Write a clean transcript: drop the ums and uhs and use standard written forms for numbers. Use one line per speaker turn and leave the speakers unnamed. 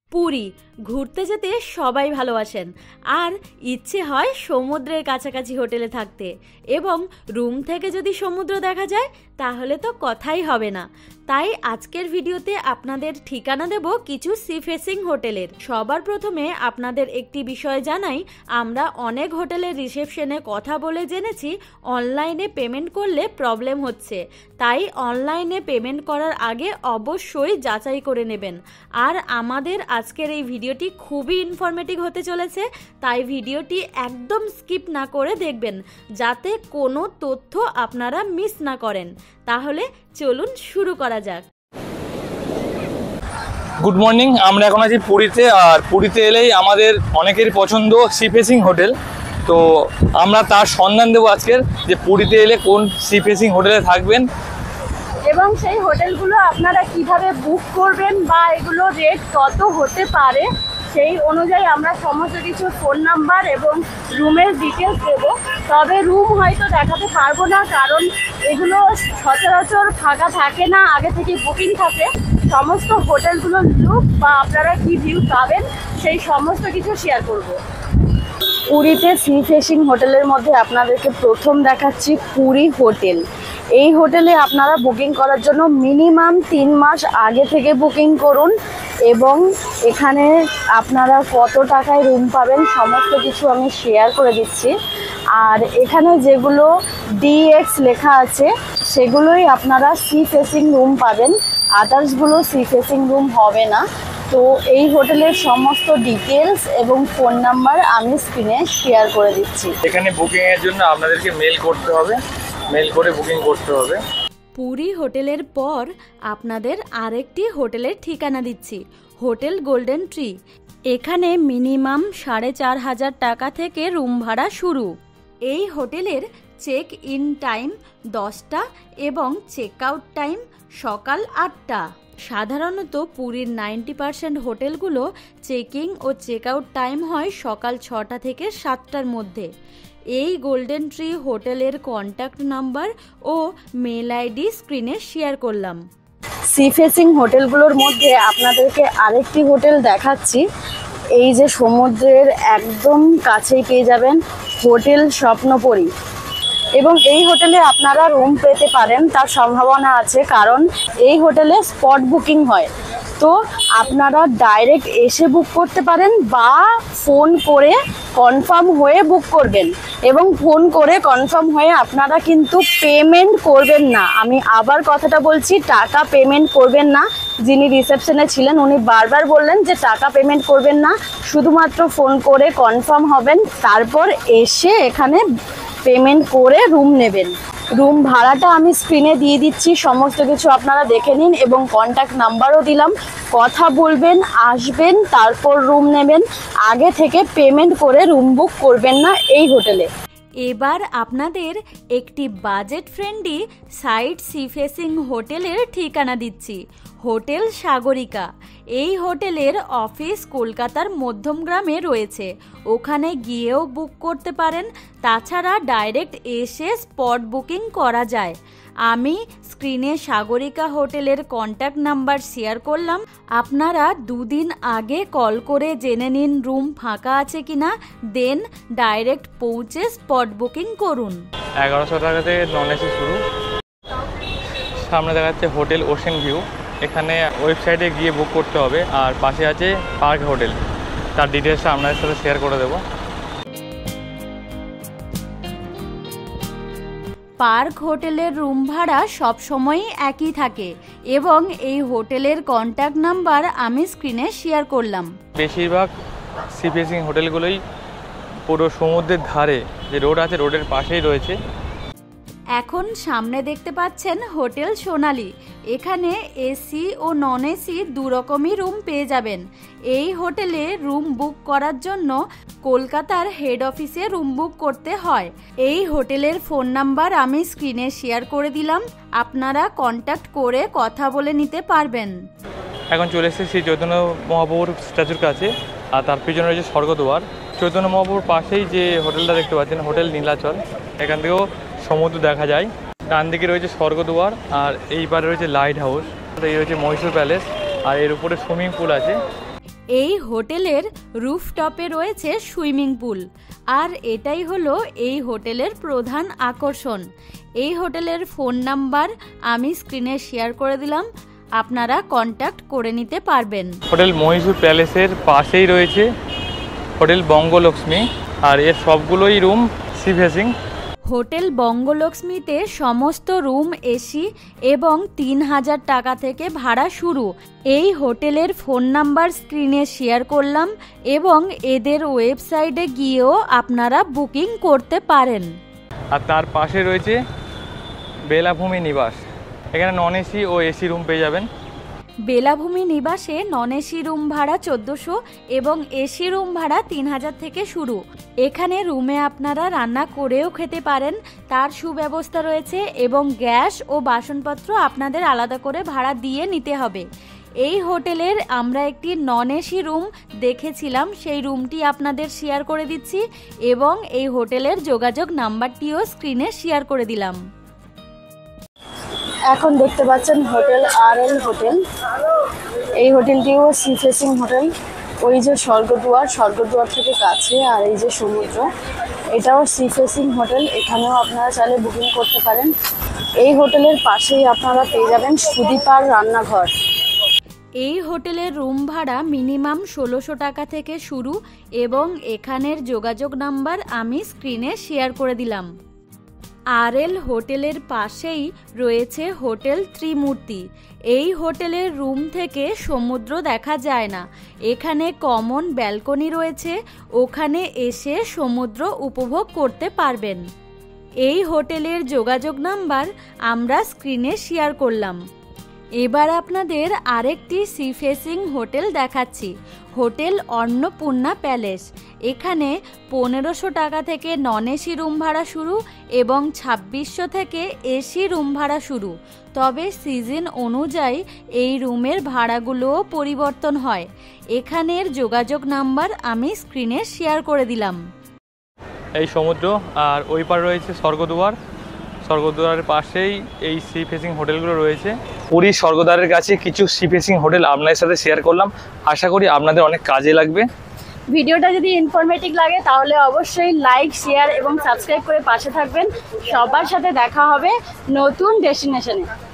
পুরী ঘুরতে যেতে সবাই ভালোবাসেন আর ইচ্ছে হয় সমুদ্রের কাছাকাছি হোটেলে থাকতে এবং রুম থেকে যদি সমুদ্র দেখা যায় তাহলে তো কথাই হবে না। তাই আজকের ভিডিওতে আপনাদের ঠিকানা দেব কিছু সি ফেসিং হোটেলের। সবার প্রথমে আপনাদের একটি বিষয় জানাই, আমরা অনেক হোটেলের রিসেপশনে কথা বলে জেনেছি অনলাইনে পেমেন্ট করলে প্রবলেম হচ্ছে, তাই অনলাইনে পেমেন্ট করার আগে অবশ্যই যাচাই করে নেবেন। আর আমাদের আজকের এই ভিডিওটি খুবই ইনফরমেটিভ হতে চলেছে, তাই ভিডিওটি একদম স্কিপ না করে দেখবেন যাতে কোনো তথ্য আপনারা মিস না করেন। তাহলে চলুন শুরু করা যাক।
গুড মর্নিং, আমরা এখন আছি পুরীতে। আর পুরীতে এলেই আমাদের অনেকেরই পছন্দ সি ফেসিং হোটেল, তো আমরা তার সন্ধান দেবো আজকের, যে পুরীতে এলে কোন সি ফেসিং হোটেলে থাকবেন
এবং সেই হোটেলগুলো আপনারা কিভাবে বুক করবেন বা এগুলো রেট কত হতে পারে সেই অনুযায়ী আমরা সমস্ত কিছু ফোন নাম্বার এবং রুমের ডিটেলস দেবো। তবে রুম হয়তো দেখাতে পারবো না, কারণ এগুলো সচরাচর ফাঁকা থাকে না, আগে থেকে বুকিং থাকে। সমস্ত হোটেলগুলোর লুক বা আপনারা কি ভিউ পাবেন সেই সমস্ত কিছু শেয়ার করব। পুরীতে সি ফেসিং হোটেলের মধ্যে আপনাদেরকে প্রথম দেখাচ্ছি পুরী হোটেল। এই হোটেলে আপনারা বুকিং করার জন্য মিনিমাম 3 মাস আগে থেকে বুকিং করুন এবং এখানে আপনারা কত টাকায় রুম পাবেন সমস্ত কিছু আমি শেয়ার করে দিচ্ছি। আর এখানে যেগুলো ডিএক্স লেখা আছে সেগুলোই আপনারা সি ফেসিং রুম পাবেন, আদার্সগুলো সি ফেসিং রুম হবে না। তো এই হোটেলের সমস্ত ডিটেলস এবং ফোন নাম্বার আমি স্ক্রিনে শেয়ার করে দিচ্ছি।
এখানে বুকিংয়ের জন্য আপনাদেরকে মেল করতে হবে, মেল করে বুকিং করতে হবে।
পুরী হোটেলের পর আপনাদের আরেকটি হোটেলের ঠিকানা দিচ্ছি, হোটেল গোল্ডেন ট্রি। এখানে মিনিমাম 4,500 টাকা থেকে রুম ভাড়া শুরু। এই হোটেলের চেক ইন টাইম 10টা এবং চেক আউট টাইম সকাল 8টা। সাধারণত পুরীর 90% হোটেলগুলো চেকিং ও চেক আউট টাইম হয় সকাল 6টা থেকে 7টার মধ্যে। এই গোল্ডেন ট্রি হোটেলের কন্ট্যাক্ট নাম্বার ও মেল আইডি স্ক্রিনে শেয়ার করলাম। সি ফেসিং হোটেলগুলোর মধ্যে আপনাদেরকে আরেকটি হোটেল দেখাচ্ছি। এই যে সমুদ্রের একদম কাছেই পেয়ে যাবেন হোটেল স্বপ্নপুরী, এবং এই হোটেলে আপনারা রুম পেতে পারেন, তার সম্ভাবনা আছে, কারণ এই হোটেলে স্পট বুকিং হয়। তো আপনারা ডাইরেক্ট এসে বুক করতে পারেন বা ফোন করে কনফার্ম হয়ে বুক করবেন, এবং ফোন করে কনফার্ম হয়ে আপনারা কিন্তু পেমেন্ট করবেন না। আমি আবার কথাটা বলছি, টাকা পেমেন্ট করবেন না। যিনি রিসেপশনে ছিলেন উনি বারবার বললেন যে টাকা পেমেন্ট করবেন না, শুধুমাত্র ফোন করে কনফার্ম হবেন, তারপর এসে এখানে পেমেন্ট করে রুম নেবেন। রুম ভাড়াটা আমি স্ক্রিনে দিয়ে দিচ্ছি, সমস্ত কিছু আপনারা দেখে নিন এবং কন্ট্যাক্ট নাম্বারও দিলাম। কথা বলবেন, আসবেন, তারপর রুম নেবেন। আগে থেকে পেমেন্ট করে রুম বুক করবেন না এই হোটেলে। এবার আপনাদের একটি budget friendly site sea facing হোটেলের ঠিকানা দিচ্ছি, হোটেল সাগরিকা। এই হোটেলের অফিস কলকাতার মধ্যমগ্রামে রয়েছে, ওখানে গিয়েও বুক করতে পারেন। তাছাড়া ডাইরেক্ট এসে স্পট বুকিং করা যায়। আমি স্ক্রিনে সাগরিকা হোটেলের কন্ট্যাক্ট নাম্বার শেয়ার করলাম। আপনারা 2 দিন আগে কল করে জেনে নিন রুম ফাঁকা আছে কিনা, দেন ডাইরেক্ট পৌঁছে স্পট বুকিং করুন।
1100 টাকা থেকে নন এসি শুরু। সামনে দেখা যাচ্ছে হোটেল ওশেন ভিউ, এখানে ওয়েবসাইটে গিয়ে বুক করতে হবে। আর পাশে আছে পার্ক হোটেল, তার ডিটেলসটা আপনাদের সাথে শেয়ার করে দেবো।
পার্ক হোটেলের রুম ভাড়া সবসময়ই একই থাকে এবং এই হোটেলের কন্ট্যাক্ট নাম্বার আমি স্ক্রিনে শেয়ার করলাম।
বেশিরভাগ সি ফেসিং হোটেলগুলোই পুরো সমুদ্রের ধারে, যে রোড আছে রোডের পাশেই রয়েছে।
এখন সামনে দেখতে পাচ্ছেন হোটেল সোনালী। এখানে এসি ও নন এসি 2 রকমই রুম পেয়ে যাবেন। এই হোটেলে রুম বুক করার জন্য কলকাতার হেড অফিসে রুম বুক করতে হয়। এই হোটেলের ফোন নাম্বার আমি স্ক্রিনে শেয়ার করে দিলাম, আপনারা কন্ট্যাক্ট করে কথা বলে নিতে পারবেন।
এখন চলে এসেছি শ্রী চৈতন্য মহাপ্রভুর স্ট্যাচুর কাছে, আর তার পিছনে রয়েছে স্বর্গদ্বার। চৈতন্য মহাপ্রভুর পাশেই যে হোটেলটা দেখতে পাচ্ছেন, হোটেল নীলাচল, এখান থেকেও সমুদ্র দেখা যায়। ডান দিকে রয়েছে স্বর্গদ্বার, আর এই পারে রয়েছে লাইট হাউস, এই রয়েছে মহীশূর প্যালেস, আর এর উপরে সুইমিং পুল আছে।
এই হোটেলের রুফটপে রয়েছে সুইমিং পুল, আর এটাই হলো এই হোটেলের প্রধান আকর্ষণ। এই হোটেলের ফোন নাম্বার আমি স্ক্রিনে শেয়ার করে দিলাম, আপনারা কন্ট্যাক্ট করে নিতে পারবেন।
হোটেল মহীশূর প্যালেসের পাশেই রয়েছে হোটেল বঙ্গলক্ষ্মী, আর এর সবগুলোই রুম সি ফেসিং।
হোটেল বঙ্গলক্ষ্মীতে সমস্ত রুম এসি এবং 3000 টাকা থেকে ভাড়া শুরু। এই হোটেলের ফোন নাম্বার স্ক্রিনে শেয়ার করলাম এবং এদের ওয়েবসাইটে গিয়েও আপনারা বুকিং করতে পারেন।
আর তার পাশে রয়েছে বেলাভূমি নিবাস, এখানে নন এসি ও এসি রুম পেয়ে যাবেন।
বেলাভূমি নিবাসে নন এসি রুম ভাড়া 1400 এবং এসি রুম ভাড়া 3000 থেকে শুরু। এখানে রুমে আপনারা রান্না করেও খেতে পারেন, তার সুব্যবস্থা রয়েছে এবং গ্যাস ও বাসনপত্র আপনাদের আলাদা করে ভাড়া দিয়ে নিতে হবে। এই হোটেলের আমরা একটি নন এসি রুম দেখেছিলাম, সেই রুমটি আপনাদের শেয়ার করে দিচ্ছি এবং এই হোটেলের যোগাযোগ নাম্বারটিও স্ক্রিনে শেয়ার করে দিলাম।
এখন দেখতে পাচ্ছেন হোটেল RL হোটেল। এই হোটেলটিও সি ফেসিং হোটেল। ওই যে স্বর্গদুয়ার থেকে কাছে, আর এই যে সমুদ্র, এটাও সি ফেসিং হোটেল। এখানেও আপনারা চাইলে বুকিং করতে পারেন। এই হোটেলের পাশেই আপনারা পেয়ে যাবেন সুদীপার রান্নাঘর।
এই হোটেলের রুম ভাড়া মিনিমাম 1600 টাকা থেকে শুরু এবং এখানের যোগাযোগ নাম্বার আমি স্ক্রিনে শেয়ার করে দিলাম। RL হোটেলের পাশেই রয়েছে হোটেল ত্রিমূর্তি। এই হোটেলের রুম থেকে সমুদ্র দেখা যায় না, এখানে কমন ব্যালকনি রয়েছে, ওখানে এসে সমুদ্র উপভোগ করতে পারবেন। এই হোটেলের যোগাযোগ নাম্বার আমরা স্ক্রিনে শেয়ার করলাম। এবার আপনাদের আরেকটি সি ফেসিং হোটেল দেখাচ্ছি, হোটেল অন্নপূর্ণা প্যালেস। এখানে 1500 টাকা থেকে নন এসি রুম ভাড়া শুরু এবং 2600 থেকে এসি রুম ভাড়া শুরু। তবে সিজন অনুযায়ী এই রুমের ভাড়াগুলোও পরিবর্তন হয়। এখানের যোগাযোগ নাম্বার আমি স্ক্রিনে শেয়ার করে দিলাম।
এই সমুদ্র, আর ওই পার রয়েছে স্বর্গদ্বারের পাশেই এই সি ফেসিং হোটেলগুলো রয়েছে। পুরী স্বর্গদ্বারের কাছে কিছু সি ফেসিং হোটেল আপনাদের সাথে শেয়ার করলাম, আশা করি আপনাদের অনেক কাজে লাগবে।
ভিডিওটা যদি ইনফরমেটিভ লাগে তাহলে অবশ্যই লাইক, শেয়ার এবং সাবস্ক্রাইব করে পাশে থাকবেন। সবার সাথে দেখা হবে নতুন ডেস্টিনেশনে।